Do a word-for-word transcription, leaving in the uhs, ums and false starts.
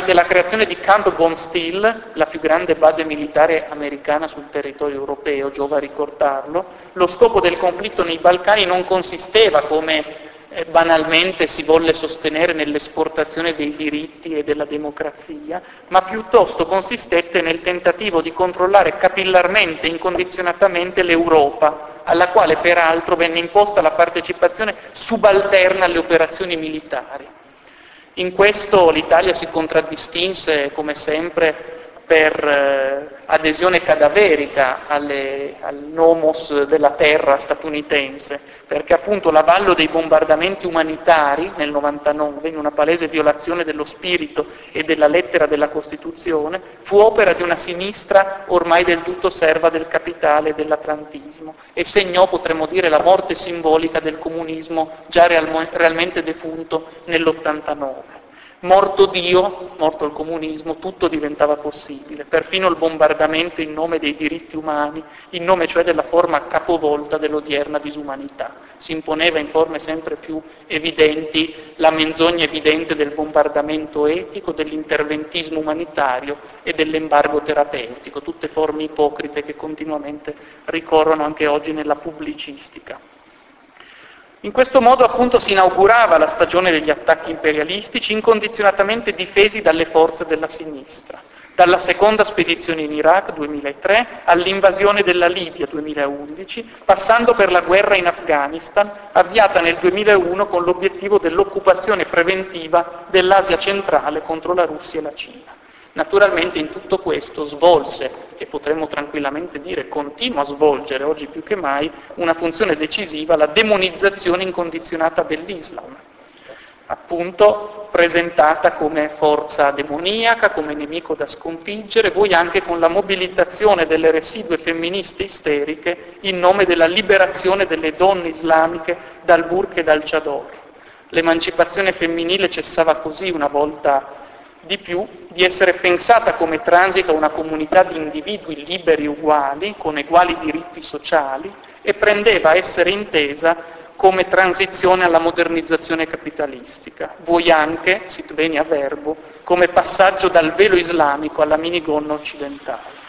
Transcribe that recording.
tramite la creazione di Camp Bondsteel, la più grande base militare americana sul territorio europeo, giova ricordarlo. Lo scopo del conflitto nei Balcani non consisteva, come eh, banalmente si volle sostenere, nell'esportazione dei diritti e della democrazia, ma piuttosto consistette nel tentativo di controllare capillarmente, incondizionatamente l'Europa, alla quale peraltro venne imposta la partecipazione subalterna alle operazioni militari. In questo l'Italia si contraddistinse, come sempre, per eh, adesione cadaverica alle, al nomos della terra statunitense, perché appunto l'avallo dei bombardamenti umanitari nel novantanove, in una palese violazione dello spirito e della lettera della Costituzione, fu opera di una sinistra ormai del tutto serva del capitale e dell'atlantismo, e segnò, potremmo dire, la morte simbolica del comunismo già real- realmente defunto nell'ottantanove. Morto Dio, morto il comunismo, tutto diventava possibile, perfino il bombardamento in nome dei diritti umani, in nome cioè della forma capovolta dell'odierna disumanità. Si imponeva in forme sempre più evidenti la menzogna evidente del bombardamento etico, dell'interventismo umanitario e dell'embargo terapeutico, tutte forme ipocrite che continuamente ricorrono anche oggi nella pubblicistica. In questo modo appunto si inaugurava la stagione degli attacchi imperialistici incondizionatamente difesi dalle forze della sinistra, dalla seconda spedizione in Iraq duemilatré all'invasione della Libia duemilaundici, passando per la guerra in Afghanistan avviata nel duemilauno con l'obiettivo dell'occupazione preventiva dell'Asia centrale contro la Russia e la Cina. Naturalmente in tutto questo svolse, e potremmo tranquillamente dire continua a svolgere oggi più che mai, una funzione decisiva la demonizzazione incondizionata dell'Islam, appunto presentata come forza demoniaca, come nemico da sconfiggere, voi anche con la mobilitazione delle residue femministe isteriche in nome della liberazione delle donne islamiche dal burqa e dal chador. L'emancipazione femminile cessava così una volta di più di essere pensata come transito a una comunità di individui liberi e uguali, con uguali diritti sociali, e prendeva a essere intesa come transizione alla modernizzazione capitalistica, voi anche, sit venia verbo, come passaggio dal velo islamico alla minigonna occidentale.